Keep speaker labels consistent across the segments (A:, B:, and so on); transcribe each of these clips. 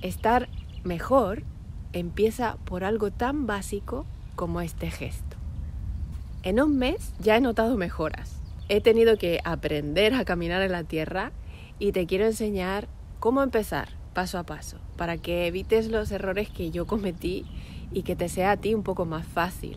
A: Estar mejor empieza por algo tan básico como este gesto. En un mes ya he notado mejoras. He tenido que aprender a caminar en la tierra y te quiero enseñar cómo empezar paso a paso para que evites los errores que yo cometí y que te sea a ti un poco más fácil.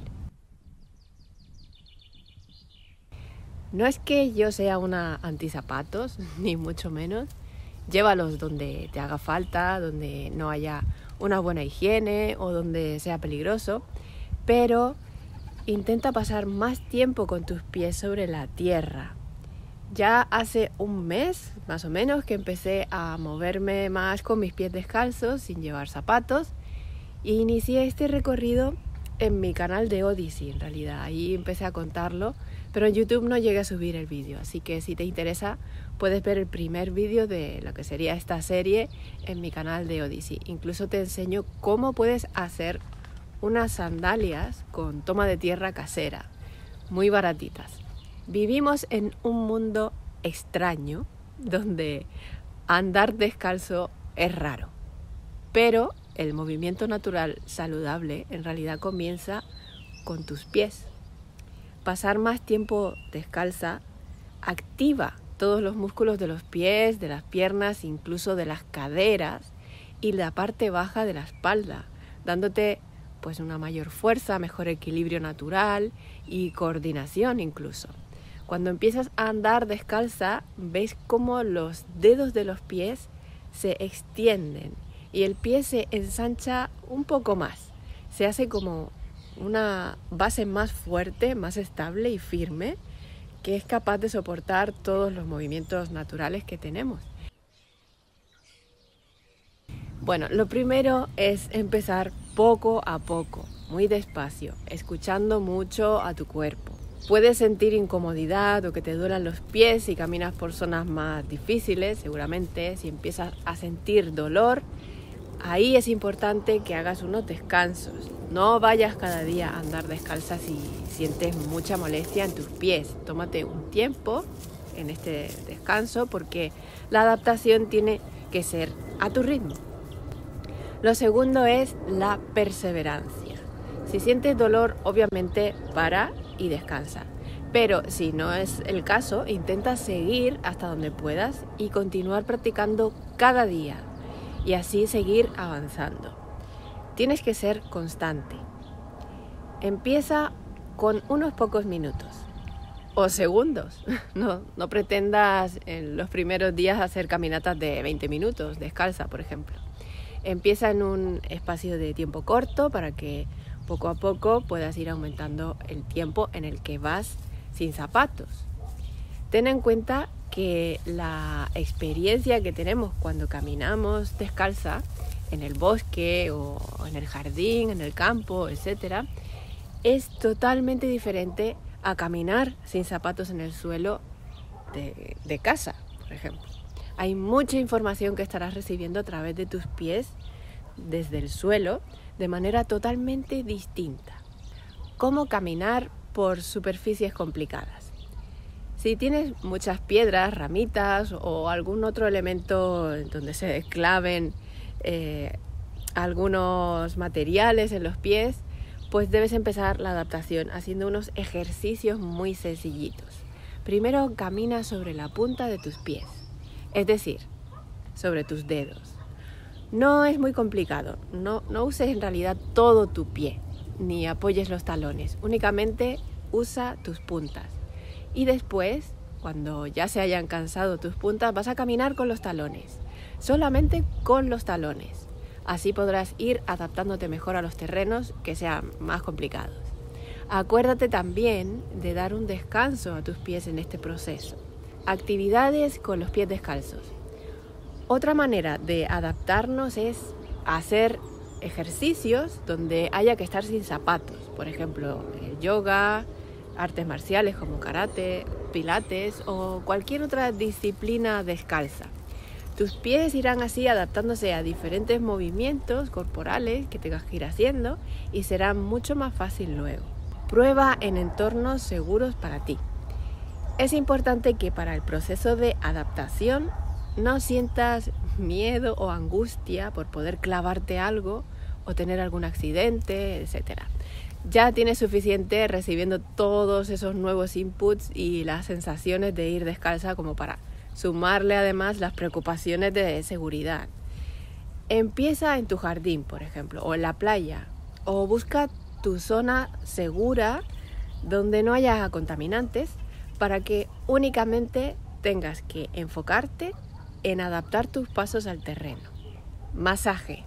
A: No es que yo sea una antizapatos, ni mucho menos. Llévalos donde te haga falta, donde no haya una buena higiene o donde sea peligroso, pero intenta pasar más tiempo con tus pies sobre la tierra. Ya hace un mes, más o menos, que empecé a moverme más con mis pies descalzos, sin llevar zapatos, e inicié este recorrido en mi canal de Odyssey, en realidad. Ahí empecé a contarlo, pero en YouTube no llegué a subir el vídeo, así que si te interesa puedes ver el primer vídeo de lo que sería esta serie en mi canal de Odyssey. Incluso te enseño cómo puedes hacer unas sandalias con toma de tierra casera, muy baratitas. Vivimos en un mundo extraño donde andar descalzo es raro, pero el movimiento natural saludable en realidad comienza con tus pies. Pasar más tiempo descalza activa todos los músculos de los pies, de las piernas, incluso de las caderas y la parte baja de la espalda, dándote pues una mayor fuerza, mejor equilibrio natural y coordinación incluso. Cuando empiezas a andar descalza, ves cómo los dedos de los pies se extienden y el pie se ensancha un poco más. Se hace como una base más fuerte, más estable y firme, que es capaz de soportar todos los movimientos naturales que tenemos. Bueno, lo primero es empezar poco a poco, muy despacio, escuchando mucho a tu cuerpo. Puedes sentir incomodidad o que te duelan los pies si caminas por zonas más difíciles, seguramente. Si empiezas a sentir dolor, ahí es importante que hagas unos descansos. No vayas cada día a andar descalza si sientes mucha molestia en tus pies. Tómate un tiempo en este descanso porque la adaptación tiene que ser a tu ritmo. Lo segundo es la perseverancia. Si sientes dolor, obviamente para y descansa. Pero si no es el caso, intenta seguir hasta donde puedas y continuar practicando cada día y así seguir avanzando. Tienes que ser constante. Empieza con unos pocos minutos o segundos. No pretendas en los primeros días hacer caminatas de 20 minutos descalza, por ejemplo. Empieza en un espacio de tiempo corto para que poco a poco puedas ir aumentando el tiempo en el que vas sin zapatos. Ten en cuenta que la experiencia que tenemos cuando caminamos descalza en el bosque o en el jardín, en el campo, etc., es totalmente diferente a caminar sin zapatos en el suelo de casa, por ejemplo. Hay mucha información que estarás recibiendo a través de tus pies desde el suelo de manera totalmente distinta. Cómo caminar por superficies complicadas. Si tienes muchas piedras, ramitas o algún otro elemento donde se claven algunos materiales en los pies, pues debes empezar la adaptación haciendo unos ejercicios muy sencillitos. Primero camina sobre la punta de tus pies, es decir, sobre tus dedos. No es muy complicado, no uses en realidad todo tu pie, ni apoyes los talones, únicamente usa tus puntas. Y después, cuando ya se hayan cansado tus puntas, vas a caminar con los talones, solamente con los talones. Así podrás ir adaptándote mejor a los terrenos que sean más complicados. Acuérdate también de dar un descanso a tus pies en este proceso. Actividades con los pies descalzos. Otra manera de adaptarnos es hacer ejercicios donde haya que estar sin zapatos. Por ejemplo, el yoga, artes marciales como karate, pilates o cualquier otra disciplina descalza. Tus pies irán así adaptándose a diferentes movimientos corporales que tengas que ir haciendo y será mucho más fácil luego. Prueba en entornos seguros para ti. Es importante que para el proceso de adaptación no sientas miedo o angustia por poder clavarte algo o tener algún accidente, etc. Ya tienes suficiente recibiendo todos esos nuevos inputs y las sensaciones de ir descalza como para sumarle además las preocupaciones de seguridad. Empieza en tu jardín, por ejemplo, o en la playa, o busca tu zona segura donde no haya contaminantes para que únicamente tengas que enfocarte en adaptar tus pasos al terreno. Masaje.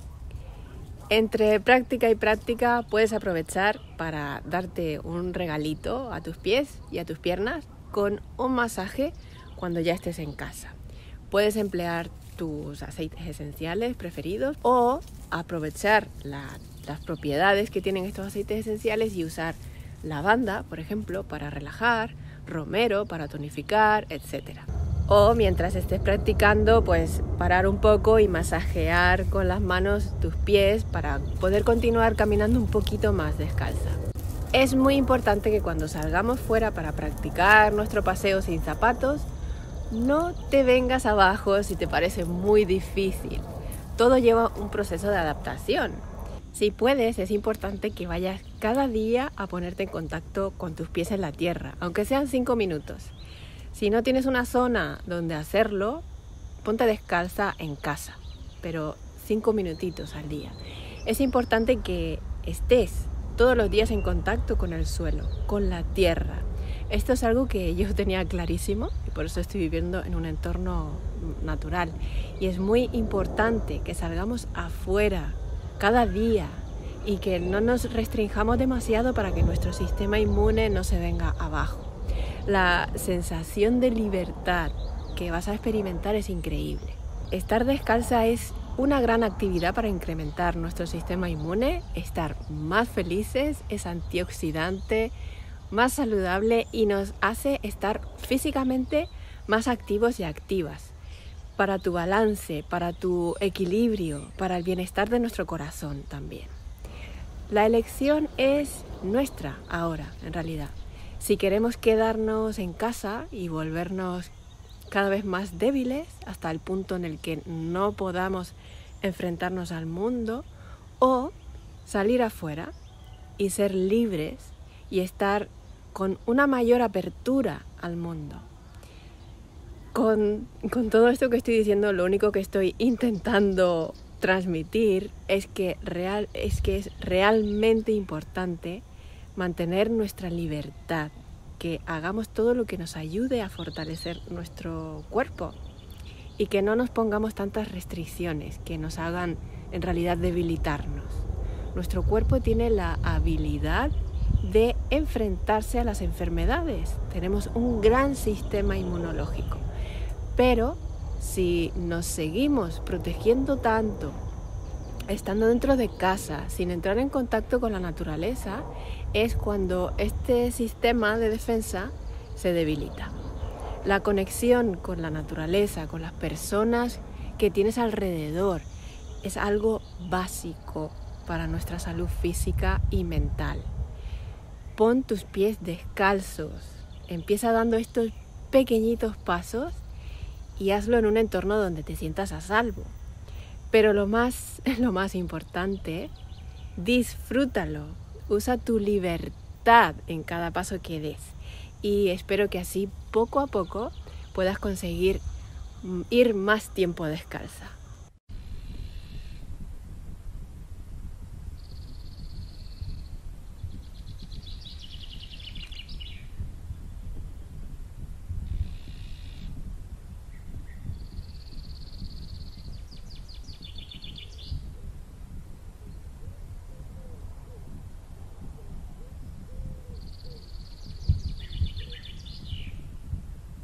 A: Entre práctica y práctica puedes aprovechar para darte un regalito a tus pies y a tus piernas con un masaje cuando ya estés en casa. Puedes emplear tus aceites esenciales preferidos o aprovechar las propiedades que tienen estos aceites esenciales y usar lavanda, por ejemplo, para relajar, romero para tonificar, etc. O mientras estés practicando, pues parar un poco y masajear con las manos tus pies para poder continuar caminando un poquito más descalza. Es muy importante que cuando salgamos fuera para practicar nuestro paseo sin zapatos, no te vengas abajo si te parece muy difícil. Todo lleva un proceso de adaptación. Si puedes, es importante que vayas cada día a ponerte en contacto con tus pies en la tierra, aunque sean 5 minutos. Si no tienes una zona donde hacerlo, ponte descalza en casa, pero 5 minutitos al día. Es importante que estés todos los días en contacto con el suelo, con la tierra. Esto es algo que yo tenía clarísimo y por eso estoy viviendo en un entorno natural. Y es muy importante que salgamos afuera cada día y que no nos restringamos demasiado para que nuestro sistema inmune no se venga abajo. La sensación de libertad que vas a experimentar es increíble. Estar descalza es una gran actividad para incrementar nuestro sistema inmune, estar más felices, es antioxidante, más saludable y nos hace estar físicamente más activos y activas. Para tu balance, para tu equilibrio, para el bienestar de nuestro corazón también. La elección es nuestra ahora, en realidad. Si queremos quedarnos en casa y volvernos cada vez más débiles hasta el punto en el que no podamos enfrentarnos al mundo, o salir afuera y ser libres y estar con una mayor apertura al mundo. Con todo esto que estoy diciendo, lo único que estoy intentando transmitir es que es realmente importante mantener nuestra libertad, que hagamos todo lo que nos ayude a fortalecer nuestro cuerpo y que no nos pongamos tantas restricciones que nos hagan en realidad debilitarnos. Nuestro cuerpo tiene la habilidad de enfrentarse a las enfermedades. Tenemos un gran sistema inmunológico. Pero si nos seguimos protegiendo tanto, estando dentro de casa, sin entrar en contacto con la naturaleza, es cuando este sistema de defensa se debilita. La conexión con la naturaleza, con las personas que tienes alrededor, es algo básico para nuestra salud física y mental. Pon tus pies descalzos, empieza dando estos pequeñitos pasos y hazlo en un entorno donde te sientas a salvo. Pero lo más importante, disfrútalo, usa tu libertad en cada paso que des y espero que así poco a poco puedas conseguir ir más tiempo descalza.